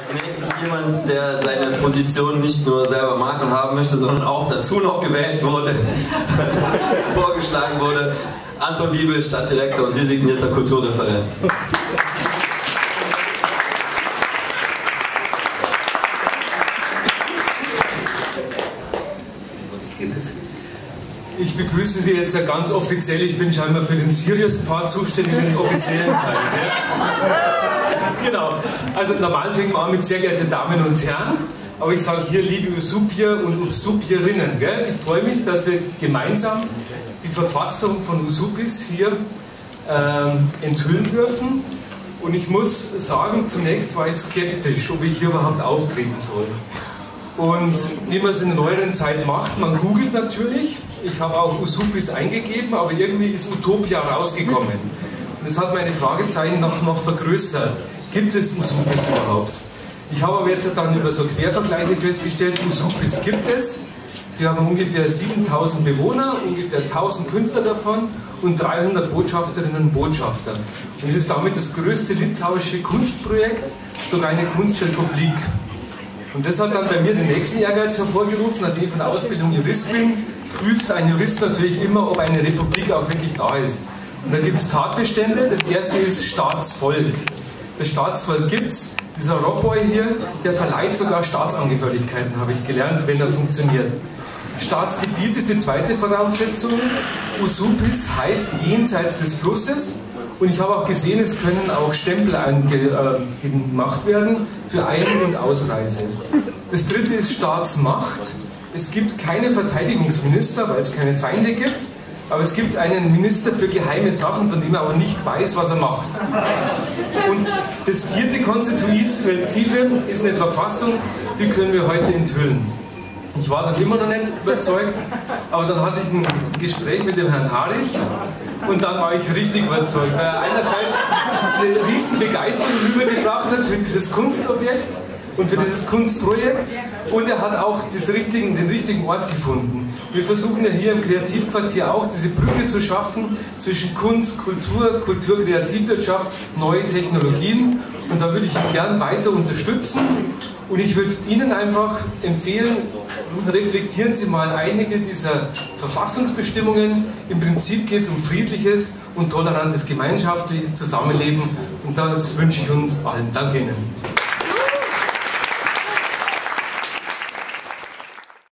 Als nächstes jemand, der seine Position nicht nur selber mag und haben möchte, sondern auch dazu noch gewählt wurde, vorgeschlagen wurde. Anton Liebel, Stadtdirektor und designierter Kulturreferent. Ich begrüße Sie jetzt ja ganz offiziell. Ich bin scheinbar für den Serious-Part zuständig, den offiziellen Teil. Ja? Genau. Also normal fängt man an mit sehr geehrte Damen und Herren, aber ich sage hier liebe Usupier und Usupierinnen. Gell? Ich freue mich, dass wir gemeinsam die Verfassung von Usupis hier enthüllen dürfen. Und ich muss sagen, zunächst war ich skeptisch, ob ich hier überhaupt auftreten soll. Und wie man es in der neueren Zeit macht, man googelt natürlich. Ich habe auch Usupis eingegeben, aber irgendwie ist Utopia rausgekommen. Und das hat meine Fragezeichen noch vergrößert. Gibt es Usupis überhaupt? Ich habe aber jetzt dann über so Quervergleiche festgestellt, Usupis gibt es. Sie haben ungefähr 7000 Bewohner, ungefähr 1000 Künstler davon und 300 Botschafterinnen und Botschafter. Und es ist damit das größte litauische Kunstprojekt, sogar eine Kunstrepublik. Und das hat dann bei mir den nächsten Ehrgeiz hervorgerufen, nachdem ich von der Ausbildung Jurist bin, prüft ein Jurist natürlich immer, ob eine Republik auch wirklich da ist. Und da gibt es Tatbestände. Das erste ist Staatsvolk. Das Staatsvolk gibt es. Dieser Robboy hier, der verleiht sogar Staatsangehörigkeiten, habe ich gelernt, wenn er funktioniert. Staatsgebiet ist die zweite Voraussetzung. Usupis heißt jenseits des Flusses. Und ich habe auch gesehen, es können auch Stempel gemacht werden für Ein- und Ausreise. Das dritte ist Staatsmacht. Es gibt keine Verteidigungsminister, weil es keine Feinde gibt. Aber es gibt einen Minister für geheime Sachen, von dem er aber nicht weiß, was er macht. Und das vierte Konstitutive ist eine Verfassung, die können wir heute enthüllen. Ich war dann immer noch nicht überzeugt, aber dann hatte ich ein Gespräch mit dem Herrn Harich und dann war ich richtig überzeugt, weil er einerseits eine riesen Begeisterung rübergebracht hat für dieses Kunstobjekt und für dieses Kunstprojekt und er hat auch den richtigen Ort gefunden. Wir versuchen ja hier im Kreativquartier auch diese Brücke zu schaffen zwischen Kunst, Kultur, Kultur-Kreativwirtschaft, neue Technologien und da würde ich ihn gern weiter unterstützen und ich würde Ihnen einfach empfehlen, reflektieren Sie mal einige dieser Verfassungsbestimmungen. Im Prinzip geht es um friedliches und tolerantes gemeinschaftliches Zusammenleben und das wünsche ich uns allen. Danke Ihnen.